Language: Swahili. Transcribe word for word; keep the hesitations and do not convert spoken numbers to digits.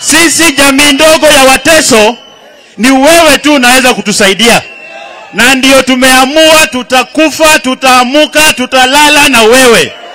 Sisi jamii ndogo ya Wateso ni wewe tu unaweza kutusaidia. Na ndio tumeamua tutakufa, tutaamuka, tutalala na wewe.